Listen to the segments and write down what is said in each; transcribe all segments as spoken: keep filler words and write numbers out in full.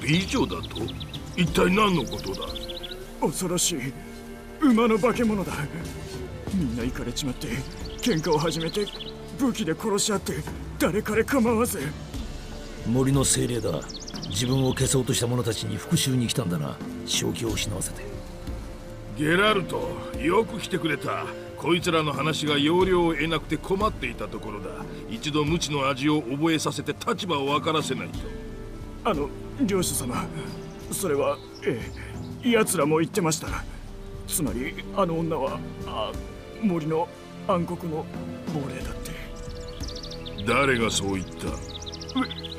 美女だと？一体何のことだ？ 恐ろしい馬の化け物だ。みんな行かれちまって喧嘩を始めて武器で殺し合って誰彼構わず。 森の精霊だ。自分を消そうとした者たちに復讐に来たんだな。正気を失わせて。 ゲラルト、よく来てくれた。こいつらの話が要領を得なくて困っていたところだ。一度無知の味を覚えさせて立場を分からせないと。 あの領主様、それはええ、奴らも言ってました。つまりあの女はあ森の暗黒の亡霊だって。 誰がそう言った？ ウ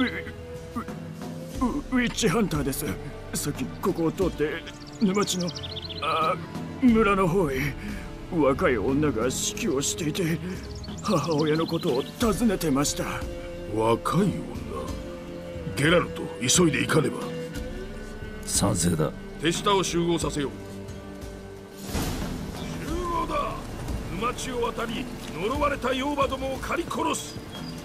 ウウウィッチハンターです。さっきここを通って沼地のあ村の方へ若い女が指揮をしていて母親のことを尋ねてました。 若い女？ゲラルト、急いで行かねば。 賛成だ。 手下を集合させよう。集合だ。沼地を渡り呪われた妖婆どもを狩り殺す。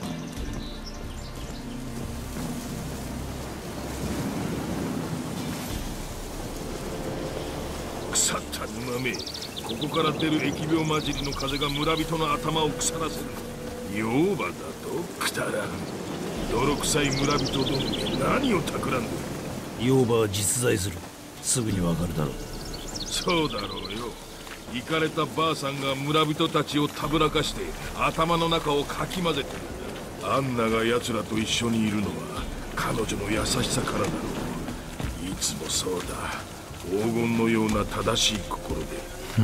腐った沼め、ここから出る疫病混じりの風が村人の頭を腐らせる。妖婆だと？くだらん。泥臭い村人どもに何を企んでる？ 妖婆は実在する。すぐにわかるだろう。 そうだろうよ。イカれたばあさんが村人たちをたぶらかして頭の中をかき混ぜてるんだ。アンナが奴らと一緒にいるのは彼女の優しさからだろう。いつもそうだ。黄金のような正しい心で。 うん。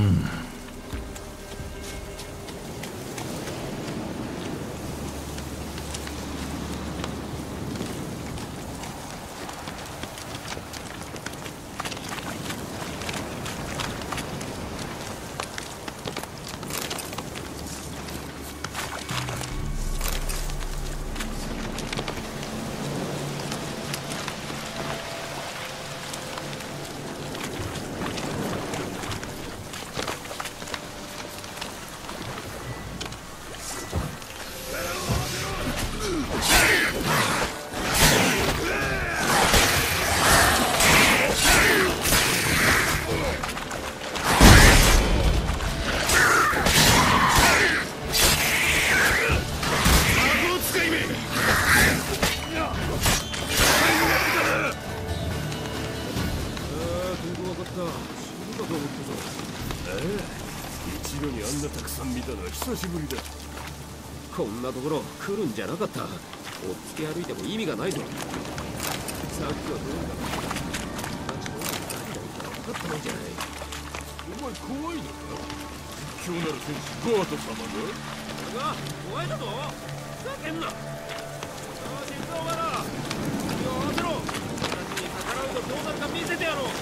久しぶりだ。こんなところ来るんじゃなかった。追っつけ歩いても意味がないぞ。さっきはどうだ。街の何が分かったもんじゃない。 お前怖いのか？屈強なる天使ゴート様が？ 俺が怖いだぞ。ふざけんな。よし行くぞお前ら。気を合わせろ。俺たちに逆らうとどうなるか見せてやろう。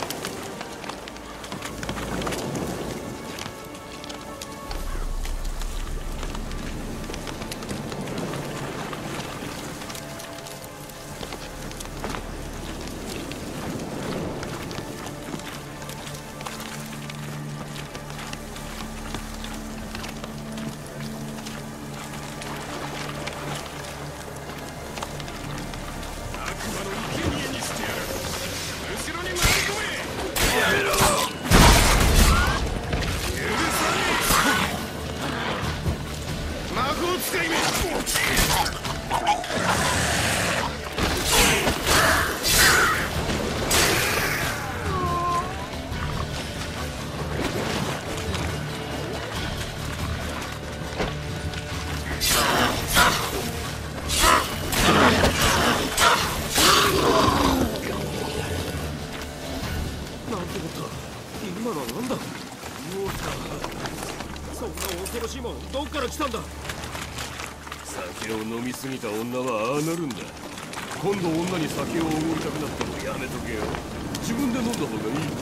過ぎた女はああなるんだ。今度女に酒をおごりたくなってもやめとけよ。自分で飲んだ方がいい。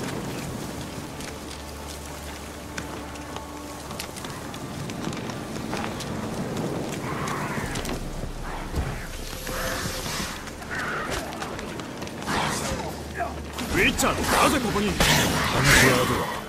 ウィッチャー、なぜここに？ 話は後だ。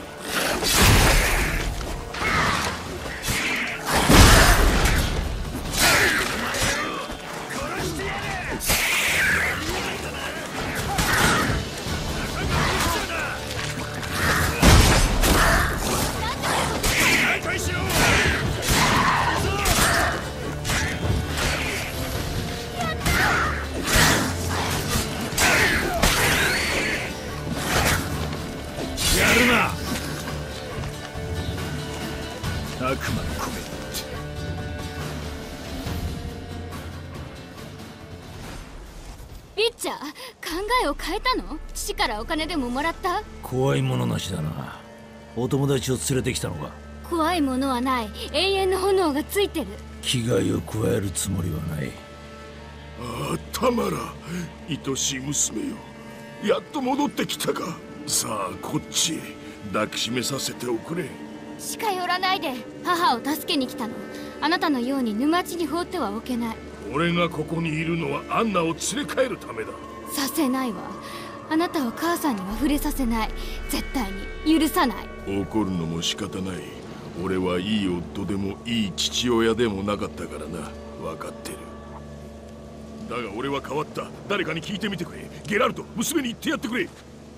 ッチャー、考えを変えたの？父からお金でももらった？ 怖いものなしだな。お友達を連れてきたのか？ 怖いものはない。永遠の炎がついてる。 危害を加えるつもりはない。 ああ、タマラ、愛しい娘よ、やっと戻ってきたか。さあこっちへ抱きしめさせておくれ。 近寄らないで。母を助けに来たの。あなたのように沼地に放ってはおけない。 俺がここにいるのはアンナを連れ帰るためだ。 させないわ。あなたを母さんには触れさせない。絶対に許さない。 怒るのも仕方ない。俺はいい夫でもいい父親でもなかったからな。分かってる。だが俺は変わった。誰かに聞いてみてくれ。ゲラルト、娘に言ってやってくれ。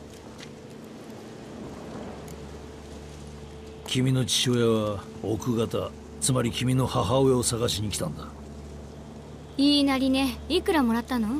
君の父親は奥方、つまり君の母親を探しに来たんだ。 言いなりね。いくらもらったの？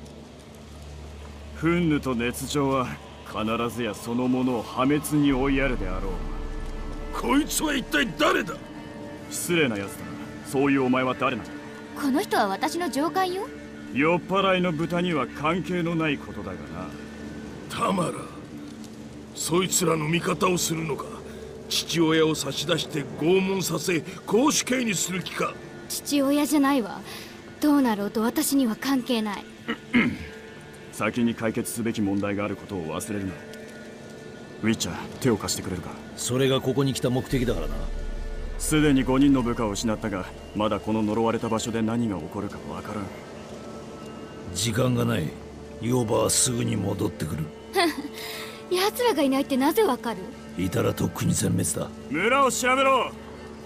憤怒と熱情は必ずやそのものを破滅に追いやるであろう。 こいつは一体誰だ？ 失礼なやつだな。そういうお前は誰なんだ？ この人は私の上官よ。 酔っ払いの豚には関係のないことだがな。 タマラ、そいつらの味方をするのか？父親を差し出して拷問させ公主刑にする気か？ 父親じゃないわ。どうなろうと私には関係ない。 先に解決すべき問題があることを忘れるな。ウィッチャー、手を貸してくれるか？ それがここに来た目的だからな。 すでにごにんの部下を失ったが、まだこの呪われた場所で何が起こるかわからん。 時間がない。ヨーバはすぐに戻ってくる。 奴らがいないってなぜわかる？ いたらとっくに全滅だ。 村を調べろ。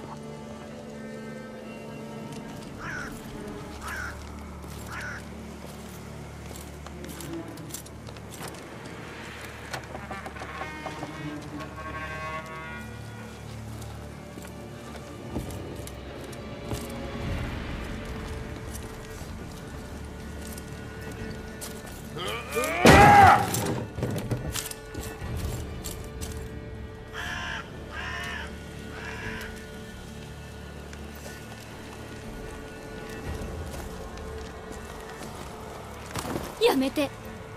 やめて。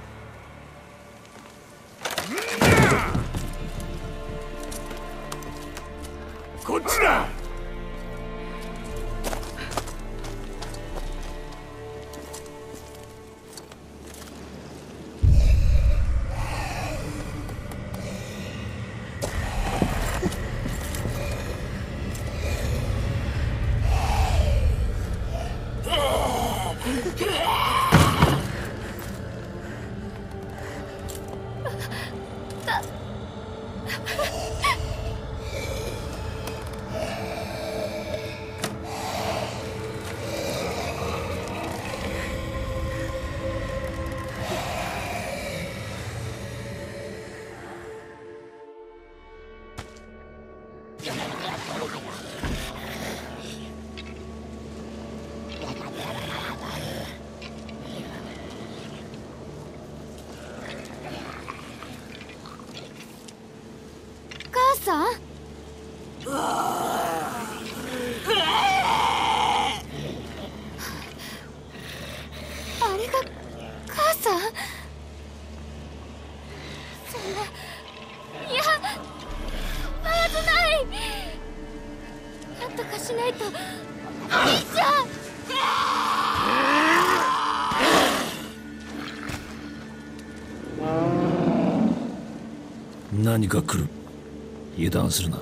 こっちだ。 母さん？あれが母さん？そんな、いや、危ない。なんとかしないと。兄ちゃん。 何か来る。油断するな。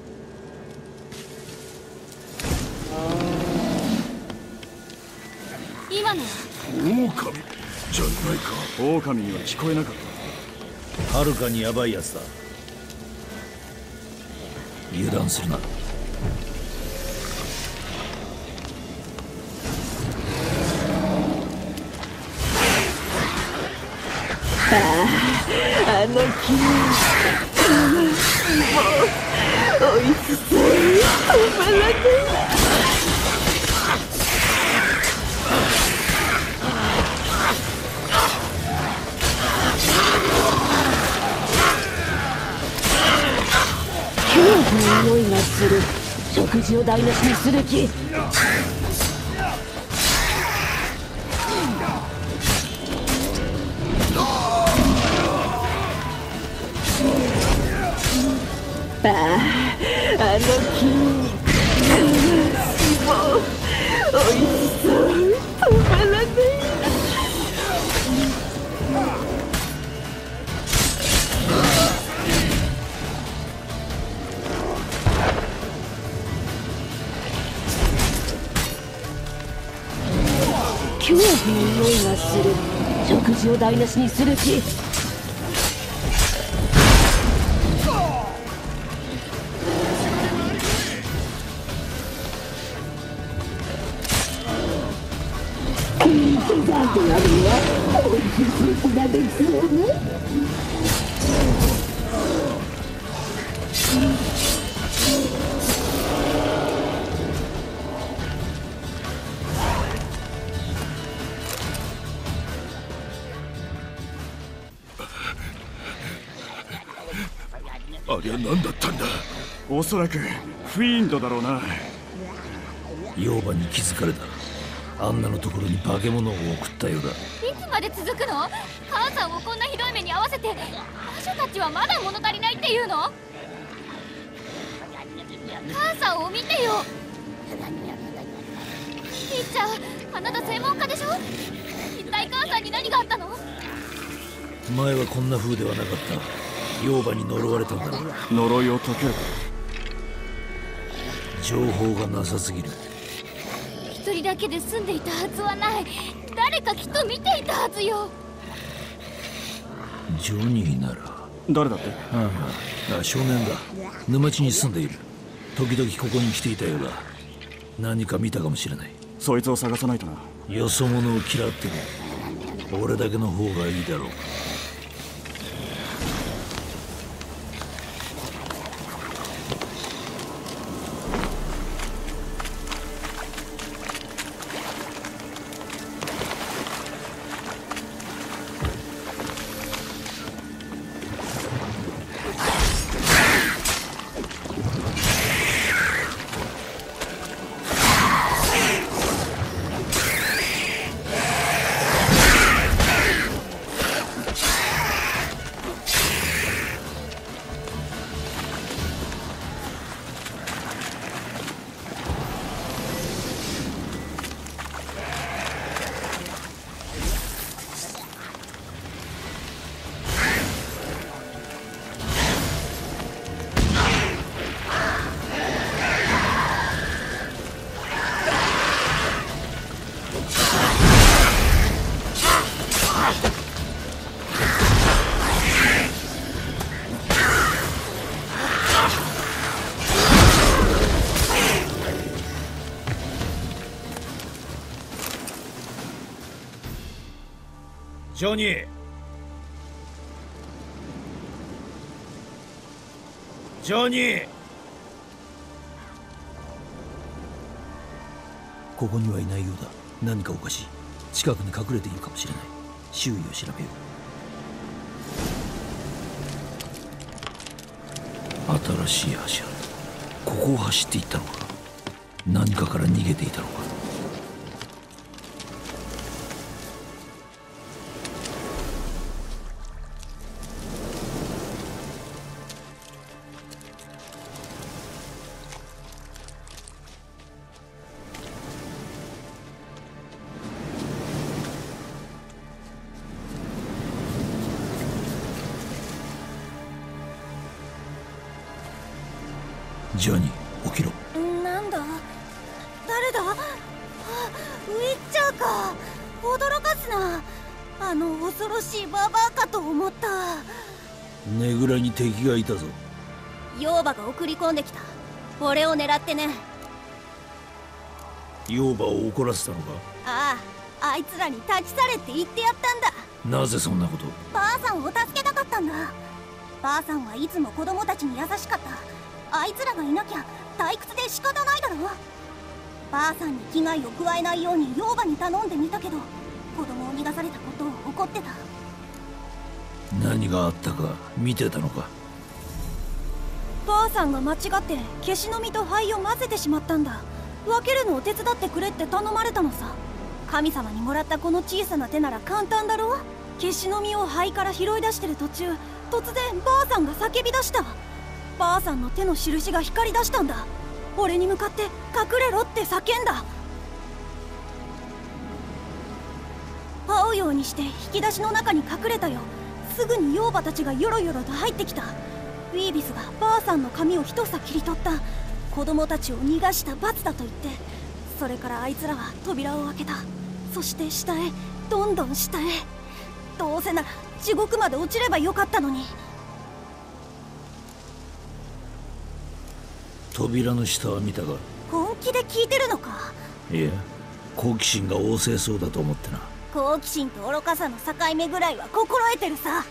今のは狼じゃないか。 狼には聞こえなかった。 はるかにヤバいやつだ。油断するな。 ああ、あの君、もう美味しそうに止まらない。恐怖の匂いがする。食事を台無しにする気。 ああの筋肉、もうおいしそう、止まらない。恐怖の匂いがする。食事を台無しにする気。だってあれはおいしいスープができそうね。 ありゃ何だったんだ。 おそらくフィンドだろうな。 妖婆に気づかれた。アンナのところに化け物を送ったようだ。 いつまで続くの？母さんをこんなひどい目に遭わせて魔女たちはまだ物足りないっていうの？母さんを見てよ。ピッチャー、あなた専門家でしょ？一体母さんに何があったの？ 前はこんな風ではなかった。妖婆に呪われたんだろう。 呪いを解ける。 情報がなさすぎる。 一人だけで住んでいたはずはない。誰かきっと見ていたはずよ。 ジョニーなら。 誰だって？ ああ、少年だ。沼地に住んでいる。時々ここに来ていたようだ。何か見たかもしれない。 そいつを探さないとな。 よそ者を嫌っても俺だけの方がいいだろう。ジョニー、ジョニー、ここにはいないようだ。何かおかしい。近くに隠れているかもしれない。周囲を調べよう。新しい柱。ここを走っていったのか。何かから逃げていたのか。ジョニー、起きろ。 なんだ？誰だ？あ、ウィッチャーか。驚かすな。あの恐ろしいババアかと思った。 ねぐらに敵がいたぞ。 妖婆が送り込んできた。俺を狙ってね。 妖婆を怒らせたのか？ ああ、あいつらに立ち去れって言ってやったんだ。 なぜそんなこと？ ばあさんを助けたかったんだ。ばあさんはいつも子供たちに優しかった。あいつらがいなきゃ退屈で仕方ないだろ。ばあさんに危害を加えないように妖婆に頼んでみたけど、子供を逃がされたことを怒ってた。 何があったか見てたのか？ ばあさんが間違って消しの実と灰を混ぜてしまったんだ。分けるのを手伝ってくれって頼まれたのさ。神様にもらったこの小さな手なら簡単だろ。消しの実を灰から拾い出してる途中、突然ばあさんが叫び出した。 ばあさんの手の印が光り出したんだ。俺に向かって隠れろって叫んだ。這うようにして引き出しの中に隠れたよ。すぐに妖婆たちがよろよろと入ってきた。ウィービスがばあさんの髪を一房切り取った。子供たちを逃がした罰だと言って、それからあいつらは扉を開けた。そして下へ、どんどん下へ。どうせなら地獄まで落ちればよかったのに。 扉の下は見たが。 本気で聞いてるのか？ いや、好奇心が旺盛そうだと思ってな。 好奇心と愚かさの境目ぐらいは心得てるさ。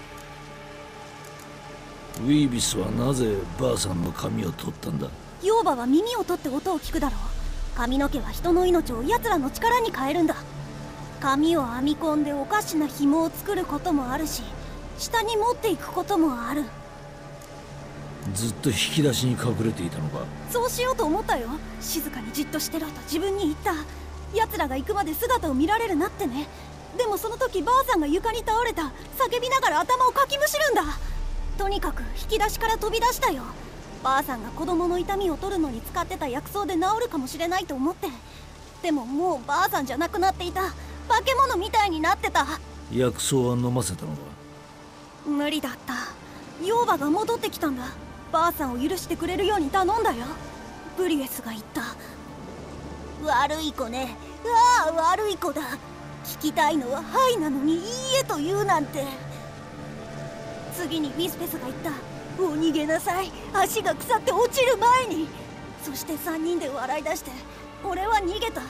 ウィービスはなぜばあさんの髪を取ったんだ？ 妖婆は耳を取って音を聞くだろう。髪の毛は人の命を奴らの力に変えるんだ。髪を編み込んでおかしな紐を作ることもあるし、下に持っていくこともある。 ずっと引き出しに隠れていたのか？ そうしようと思ったよ。静かにじっとしてろと自分に言った。奴らが行くまで姿を見られるなってね。でもその時ばあさんが床に倒れた。叫びながら頭をかきむしるんだ。とにかく引き出しから飛び出したよ。ばあさんが子供の痛みを取るのに使ってた薬草で治るかもしれないと思って。でももうばあさんじゃなくなっていた。化け物みたいになってた。 薬草は飲ませたのか？ 無理だった。妖婆が戻ってきたんだ。ばあさんを許してくれるように頼んだよ。ブリエスが言った。悪い子ね。ああ、悪い子だ。聞きたいのははいなのにいいえと言うなんて。次にビスペスが言った。もう逃げなさい。足が腐って落ちる前に。そしてさんにんで笑い出して俺は逃げた。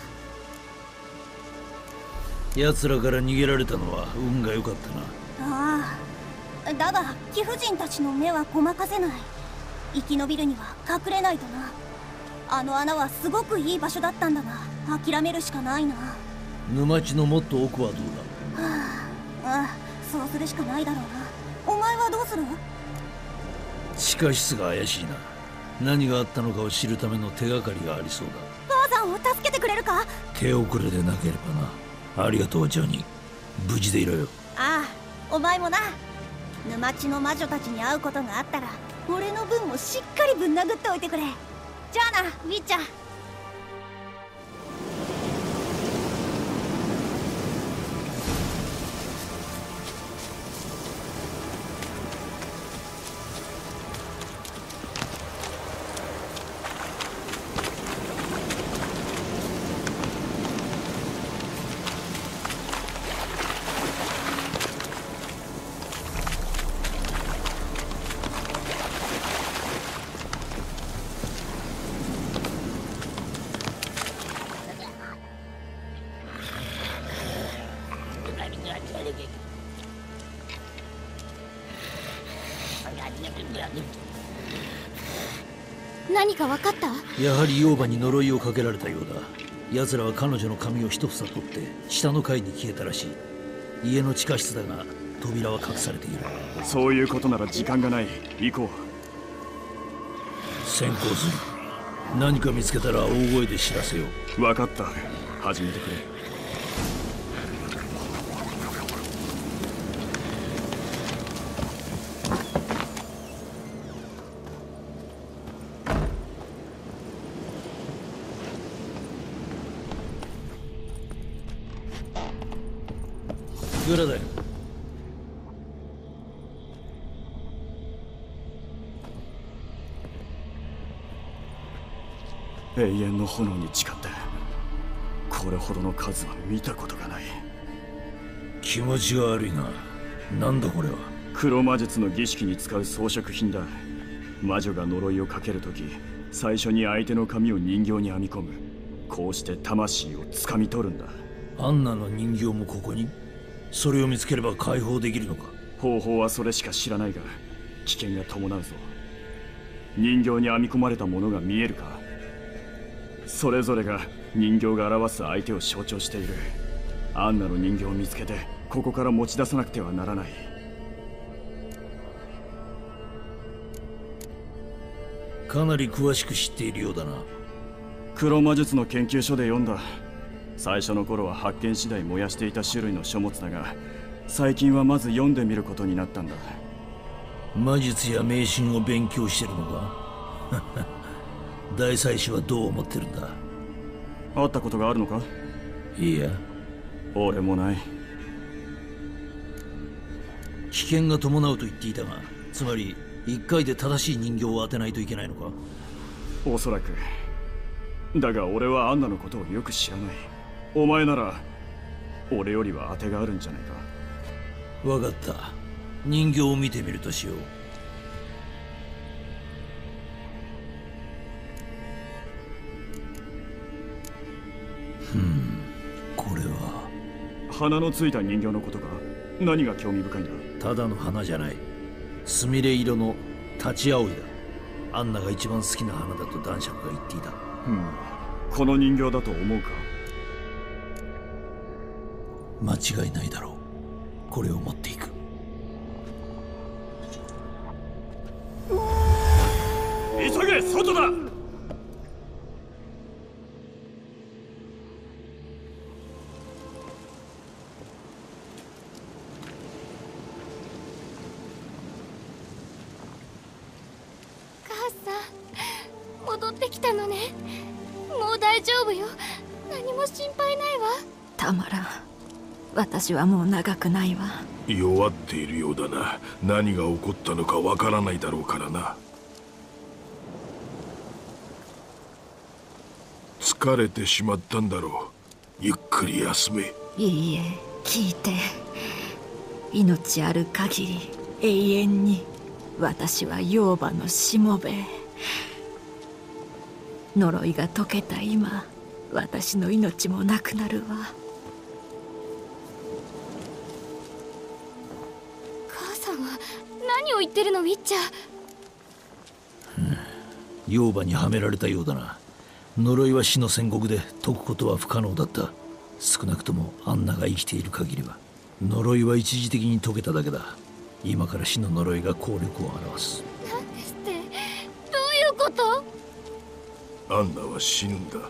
奴らから逃げられたのは運が良かったな。 ああ、だが貴婦人たちの目はごまかせない。生き延びるには隠れないとな。あの穴はすごくいい場所だったんだが諦めるしかないな。 沼地のもっと奥はどうだ？はあ、ああ、そうするしかないだろうな。お前はどうする？ 地下室が怪しいな。何があったのかを知るための手がかりがありそうだ。 ばあさんを助けてくれるか？ 手遅れでなければな。ありがとうジョニー。無事でいろよ。 ああ、お前もな。沼地の魔女たちに会うことがあったら俺の分もしっかりぶん殴っておいてくれ。じゃあな、ウィッチャー。何か分かった？ やはり妖婆に呪いをかけられたようだ。奴らは彼女の髪を一房取って下の階に消えたらしい。家の地下室だが扉は隠されている。 そういうことなら時間がない。行こう。先行する。何か見つけたら大声で知らせよう。分かった。始めてくれ。 グラだよ。 永遠の炎に誓ってこれほどの数は見たことがない。 気持ちが悪いな。なんだこれは。 黒魔術の儀式に使う装飾品だ。魔女が呪いをかけるとき最初に相手の髪を人形に編み込む。こうして魂を掴み取るんだ。 アンナの人形もここに？それを見つければ解放できるのか？ 方法はそれしか知らないが危険が伴うぞ。人形に編み込まれたものが見えるか？それぞれが人形が表す相手を象徴している。アンナの人形を見つけてここから持ち出さなくてはならない。 かなり詳しく知っているようだな。 黒魔術の研究所で読んだ。最初の頃は発見次第燃やしていた種類の書物だが最近はまず読んでみることになったんだ。 魔術や迷信を勉強してるのか大祭司はどう思ってるんだ？ 会ったことがあるのか？ いや、 俺もない。 危険が伴うと言っていたが、つまり一回で正しい人形を当てないといけないのか？ おそらく。だが俺はアンナのことをよく知らない。お前なら俺よりは当てがあるんじゃないか。 分かった。人形を見てみるとしよう。ふん、これは花のついた人形のことか？何が興味深いんだ？ ただの花じゃない。すみれ色の立ち葵だ。アンナが一番好きな花だと男爵が言っていた。 うん、この人形だと思うか？ 間違いないだろう。これを持っていく。 急げ、外だ！ 戻ってきたのね。もう大丈夫よ。何も心配ないわ。 たまらん。私はもう長くないわ。 弱っているようだな。何が起こったのかわからないだろうからな。疲れてしまったんだろう。ゆっくり休め。 いいえ、聞いて。命ある限り永遠に私は妖婆のしもべ。呪いが解けた今、私の命もなくなるわ。 母さんは何を言ってるの？ウィッチャー。 うん、妖婆にはめられたようだな。呪いは死の宣告で解くことは不可能だった。少なくともアンナが生きている限りは。呪いは一時的に解けただけだ。今から死の呪いが効力を表す。 何ですって？どういうこと？ アンナは死ぬんだ。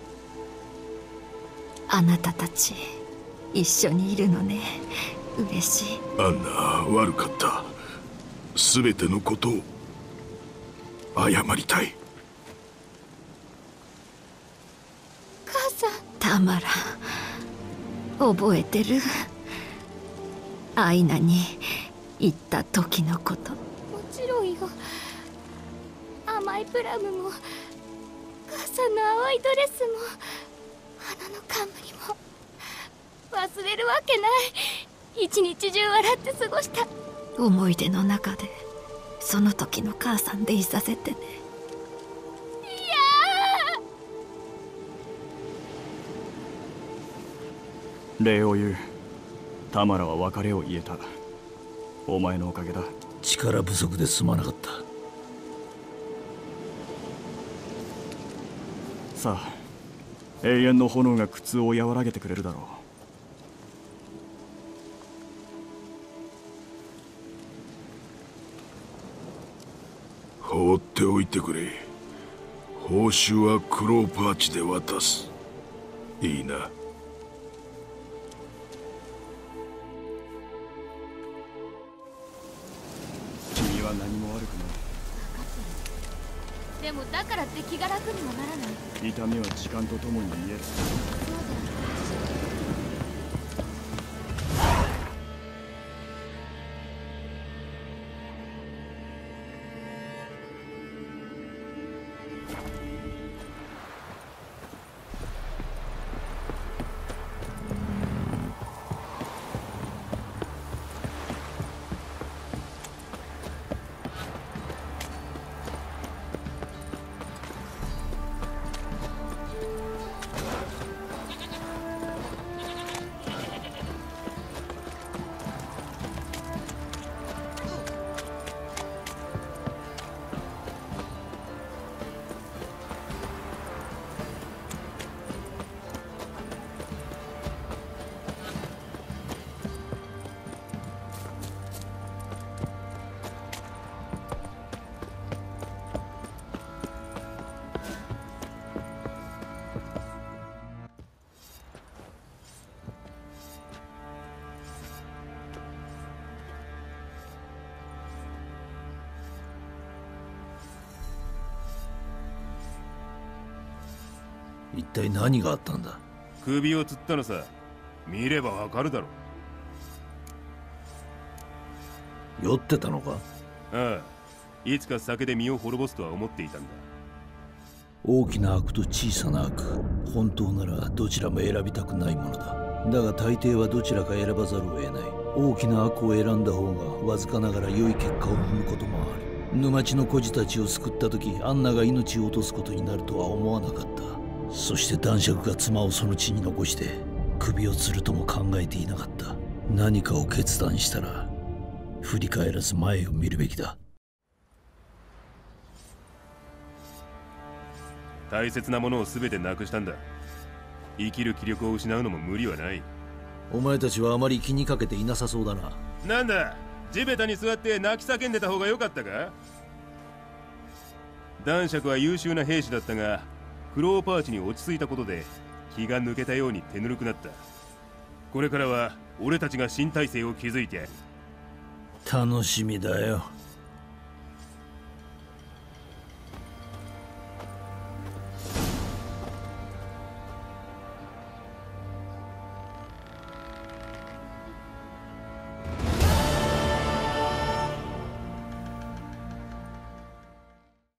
あなたたち一緒にいるのね。嬉しい。 アンナ悪かった。全てのことを謝りたい。 母さん。 たまらん。覚えてる？アイナに言った時のこと。 もちろんよ。甘いプラムも母さんの青いドレスも花の冠も忘れるわけない。一日中笑って過ごした。 思い出の中でその時の母さんでいさせてね。 いやー。礼を言う。タマラは別れを言えた。お前のおかげだ。 力不足ですまなかった。 さあ、永遠の炎が苦痛を和らげてくれるだろう。放っておいてくれ。報酬はクローパーチで渡す。いいな。 君は何も悪くない。 でもだからって気が楽にはならない。 痛みは時間とともに癒える。 一体何があったんだ？ 首を吊ったのさ。見ればわかるだろ。 酔ってたのか？ ああ、いつか酒で身を滅ぼすとは思っていたんだ。 大きな悪と小さな悪、本当ならどちらも選びたくないものだ。だが大抵はどちらか選ばざるを得ない。大きな悪を選んだ方がわずかながら良い結果を生むこともある。沼地の孤児たちを救った時、アンナが命を落とすことになるとは思わなかった。そして男爵が妻をその地に残して首を吊るとも考えていなかった。何かを決断したら振り返らず前を見るべきだ。 大切なものを全てなくしたんだ。生きる気力を失うのも無理はない。 お前たちはあまり気にかけていなさそうだな。 なんだ、地べたに座って泣き叫んでた方が良かったか？男爵は優秀な兵士だったが、クローパーチに落ち着いたことで気が抜けたように手ぬるくなった。これからは俺たちが新体制を築いてやる。 楽しみだよ。